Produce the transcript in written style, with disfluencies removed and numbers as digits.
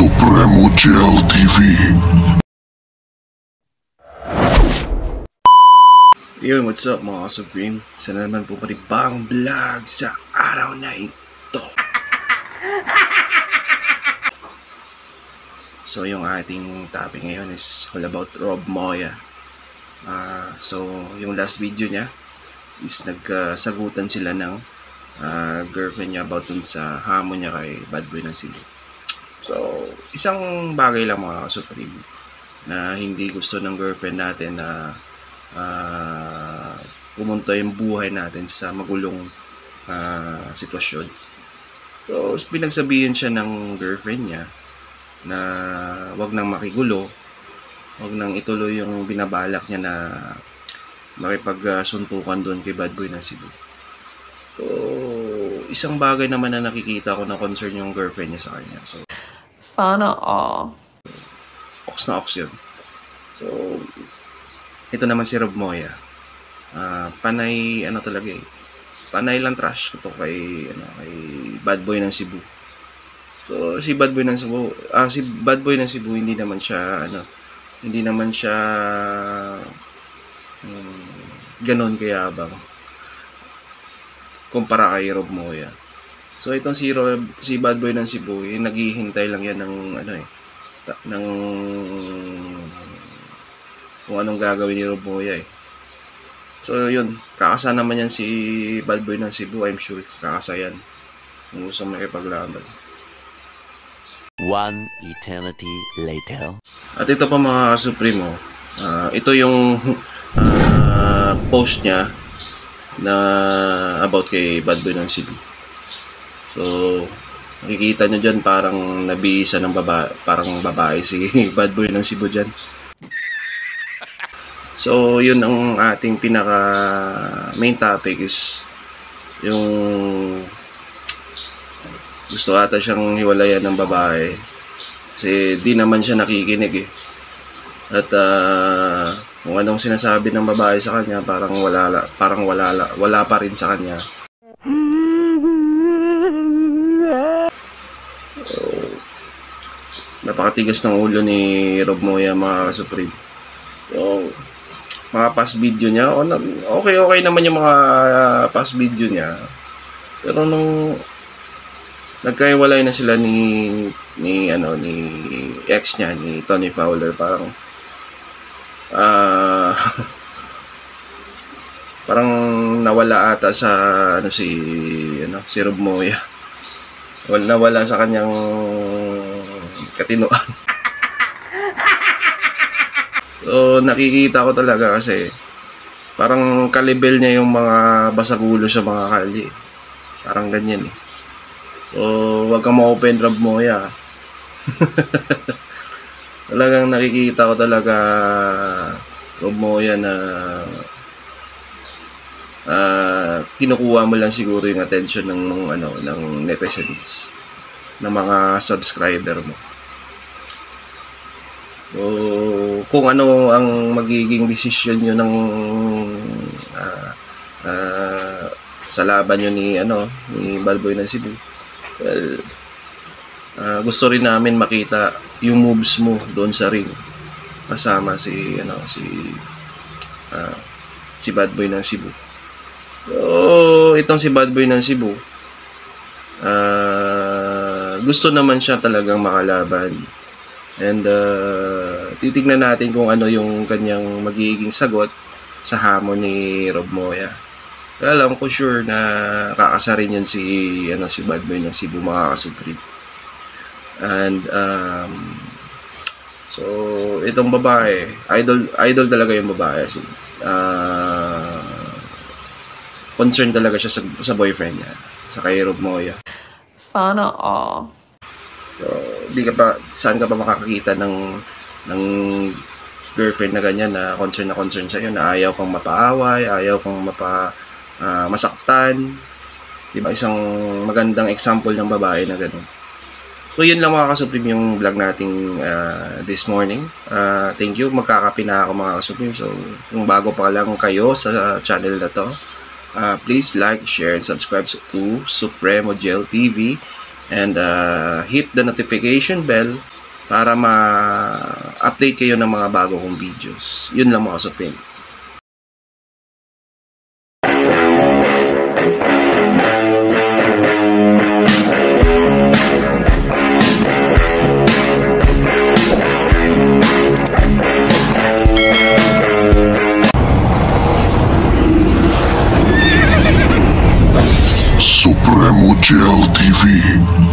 Supremo Gel TV. Yo, what's up mga Supreme? Isa na naman po panibagong vlog sa araw na ito. So yung ating topic ngayon is all about Rob Moya. So yung last video niya is nagsagutan sila ng girlfriend niya about dun sa hamon niya kay Bad Boy ng Cebu. So isang bagay lang mga Supreme na hindi gusto ng girlfriend natin na pumunta yung buhay natin sa magulong sitwasyon. So pinagsabihan siya ng girlfriend niya na wag nang makigulo, wag nang ituloy yung binabalak niya na makipagsuntukan doon kay Bad Boy ng Cebu. So isang bagay naman na nakikita ko na concern yung girlfriend niya sa kanya. So sana all. Ox na ox yun. So ito naman si Rob Moya. Panay talaga eh. Panay lang trash ito kay kay Bad Boy ng Cebu. So si Bad Boy ng Cebu hindi naman siya ganon kayabang kumpara kay Rob Moya. So itong si Bad Boy ng Cebu, naghihintay lang yan ng ng kung anong gagawin ni Rob Moya eh. So yun, kakasa naman yan si Bad Boy ng Cebu, I'm sure kakasa yan kung gusto makipaglaban. One eternity later. At ito pa mga Supremo, ito yung post niya na about kay Bad Boy ng Cebu. So nakikita nyo dyan parang nabihisa ng parang babae si Bad Boy ng Cebu dyan. So yun ang ating pinaka main topic is yung gusto ata siyang hiwalayan ng babae kasi di naman siya nakikinig eh. At kung anong sinasabi ng babae sa kanya parang wala pa rin sa kanya. So, napakatigas ng ulo ni Rob Moya mga Supreme. So mga past video niya, okay naman yung mga past video niya. Pero nung nagkahiwalay na sila ni ex niya, ni Tony Fowler, parang parang nawala ata sa si Rob Moya. Nawala sa kanyang katinoan. So nakikita ko talaga kasi parang kalibel niya yung mga basagulo sa mga kali. Parang ganyan eh. So wag kang ma-open Rob Moya. Talagang nakikita ko talaga Rob Moya na kinukuha mo lang siguro yung attention ng netizens, ng mga subscriber mo. So kung ano ang magiging desisyon nyo ng sa laban nyo ni Bad Boy ng Cebu, well, gusto rin namin makita yung moves mo doon sa ring kasama si Bad Boy ng Cebu. So itong si Bad Boy ng Cebu, gusto naman siya talagang makalaban. And titignan natin kung ano yung kanyang magiging sagot sa hamon ni Rob Moya. Kaya alam ko sure na kakasarin yun si Bad Boy ng Cebu mga Supreme. And so itong babae, idol talaga yung babae. Concerned talaga siya sa boyfriend niya, sa kay Rob Moya. Sana all. So, saan ka pa makakakita ng girlfriend na ganyan na concern sa'yo, na ayaw kang mapaaway, ayaw kang masaktan. Diba? Isang magandang example ng babae na gano'n. So, yun lang mga Ka-Supreme yung vlog nating this morning. Thank you. Magkakape na ako mga Ka-Supreme. So, kung bago pa lang kayo sa channel na to, please like, share, and subscribe to Supremo Gel TV. and hit the notification bell para ma-update kayo ng mga bago kong videos. Yun lang mga supin. Supremo Gel TV.